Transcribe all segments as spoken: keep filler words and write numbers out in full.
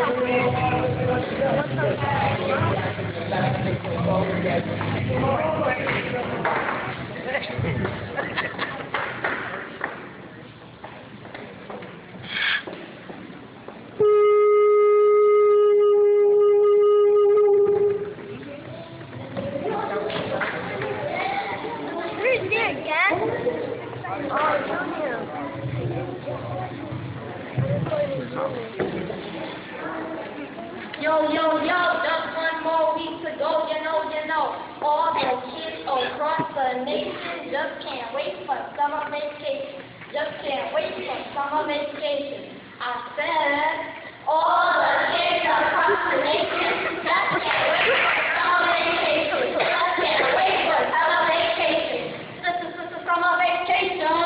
Yo, yo, yo, just one more week to go, you know, you know, all the kids across the nation just can't wait for summer vacation, just can't wait for summer vacation. I said, all the kids across the nation just can't wait for summer vacation, just can't wait for summer vacation, this is the summer vacation.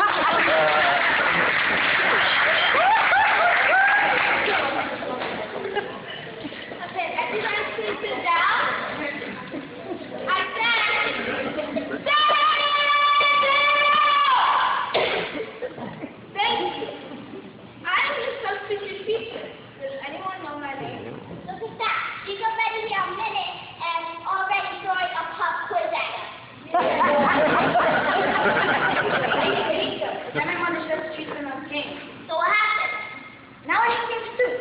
So what happened? Now I can shoot.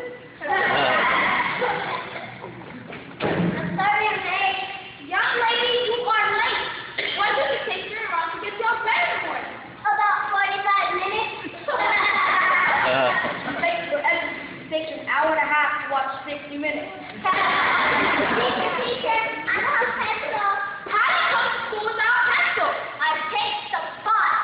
I'm sorry I'm late. Young lady, you are late. Why did it take you around to get your bed in the morning? About forty-five minutes. It takes an hour and a half to watch sixty minutes. Teacher, teacher, I know how pencil. How do you come to school without a pencil? I take the bus.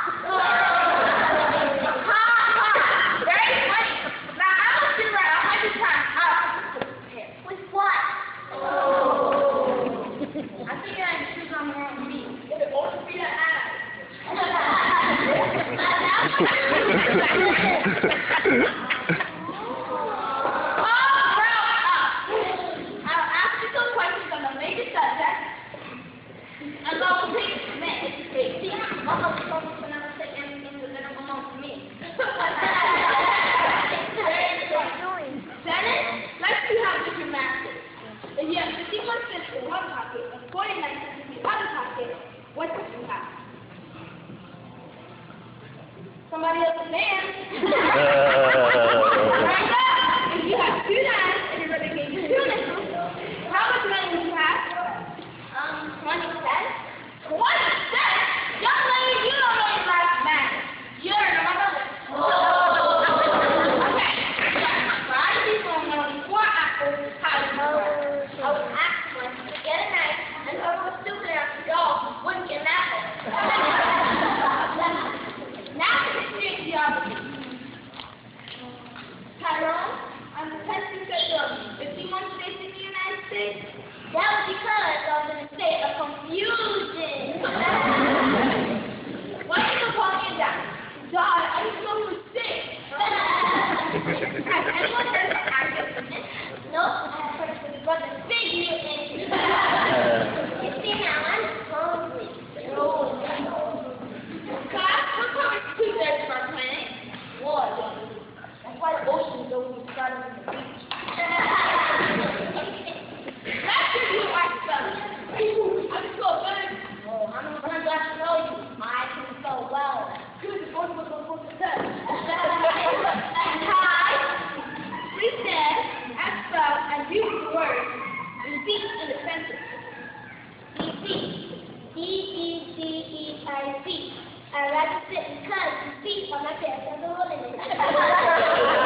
Somebody else's man. Right up. If you have two nines and you're going to give two nickels, how much money do you have? Um, twenty cents. Twenty cents? Young lady, you don't know your last man. You're my mother. Okay. For I see someone four apples, how do you know? I was asking her to get a knife and whoever was stupid enough to go wouldn't get an apple. Tyrone, I'm the test you said fifty-one states in the United States. That was because I was in a state of confusion. Why did you call me that? God, I didn't know you were sick. Has anyone heard of accident? No, I have heard of the brother big mutant. You see now, I'm hungry. Oh, God, what color is two thirds of our planet? Water. That's why the oceans don't even start on the beach. That's your new white stuff. I'm so good. Oh, I'm glad to know you. I can so well. Good, go, go, go, go, go, go. And hi, recess, and spell, and beautiful words. Repeat in the sentence. D E D E I C. I like to sit because the feet on my pants are the hole in it.